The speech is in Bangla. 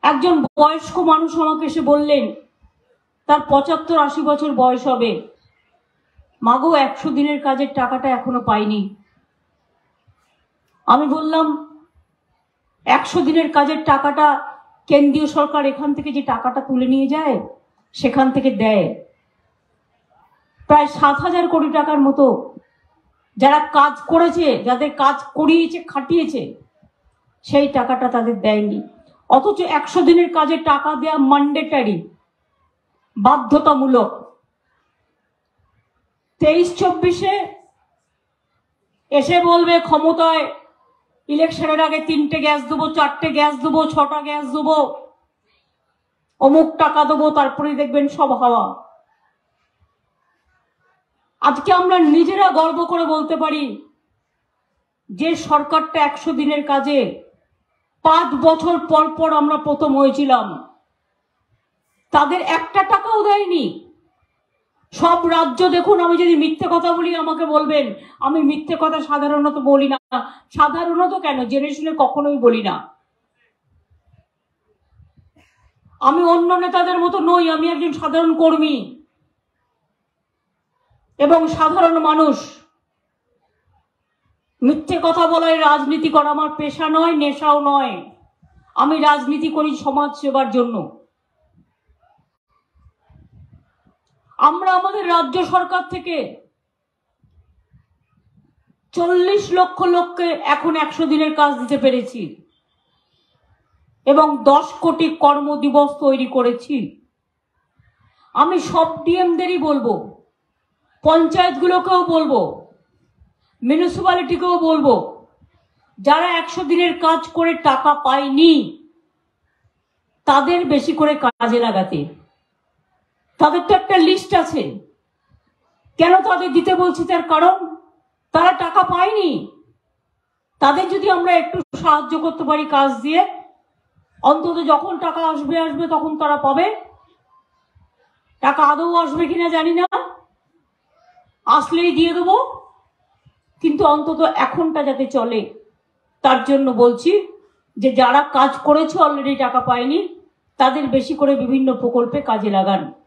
একজন বয়স্ক মানুষ আমাকে এসে বললেন, তার ৭৫-৮০ বছর বয়স হবে, মাগো ১০০ দিনের কাজের টাকাটা এখনো পাইনি। আমি বললাম, ১০০ দিনের কাজের টাকাটা কেন্দ্রীয় সরকার এখান থেকে যে টাকাটা তুলে নিয়ে যায় সেখান থেকে দেয়। প্রায় ৭,০০০ কোটি টাকার মতো যারা কাজ করেছে, যাদের কাজ করিয়েছে, খাটিয়েছে, সেই টাকাটা তাদের দেয়নি। অথচ ১০০ দিনের কাজের টাকা দেওয়া ম্যান্ডেটরি, বাধ্যতামূলক। ২৩-২৪-এ এসে বলবে ক্ষমতায় ইলেকশনের আগে ৩টে গ্যাস দেবো, ৪টে গ্যাস দেবো, ৬টা গ্যাস দেবো, অমুক টাকা দেবো, তারপরে দেখবেন সব হাওয়া। আজকে আমরা নিজেরা গর্ব করে বলতে পারি যে সরকারটা ১০০ দিনের কাজে ৫ বছর পর পর আমরা প্রথম হয়েছিলাম, তাদের একটা টাকাও দেয়নি। সব রাজ্য দেখুন, আমি যদি মিথ্যে কথা বলি আমাকে বলবেন, আমি মিথ্যে কথা সাধারণত বলি না। সাধারণত কেন, জেনে শুনে কখনোই বলি না। আমি অন্য নেতাদের মতো নই, আমি একজন সাধারণ কর্মী এবং সাধারণ মানুষ। মিথ্যে কথা বলায় রাজনীতি করা আমার পেশা নয়, নেশাও নয়। আমি রাজনীতি করি সমাজ সেবার জন্য। আমরা আমাদের রাজ্য সরকার থেকে ৪০ লক্ষ লোককে এখন ১০০ দিনের কাজ দিতে পেরেছি এবং ১০ কোটি কর্মদিবস তৈরি করেছি। আমি সব ডিএমদেরই বলবো, পঞ্চায়েতগুলোকেও বলবো, মিউনিসিপ্যালিটিকেও বলবো, যারা ১০০ দিনের কাজ করে টাকা পায়নি তাদের বেশি করে কাজে লাগাতে। তাদের তো একটা লিস্ট আছে। কেন তাদের দিতে বলছি, তার কারণ তারা টাকা পায়নি। তাদের যদি আমরা একটু সাহায্য করতে পারি কাজ দিয়ে, অন্তত যখন টাকা আসবে তখন তারা পাবে। টাকা আদৌ আসবে কিনা জানি না, আসলেই দিয়ে দেবো, কিন্তু অন্তত এখনটা যাতে চলে তার জন্য বলছি যে যারা কাজ করেছে অলরেডি টাকা পায়নি তাদের বেশি করে বিভিন্ন প্রকল্পে কাজে লাগান।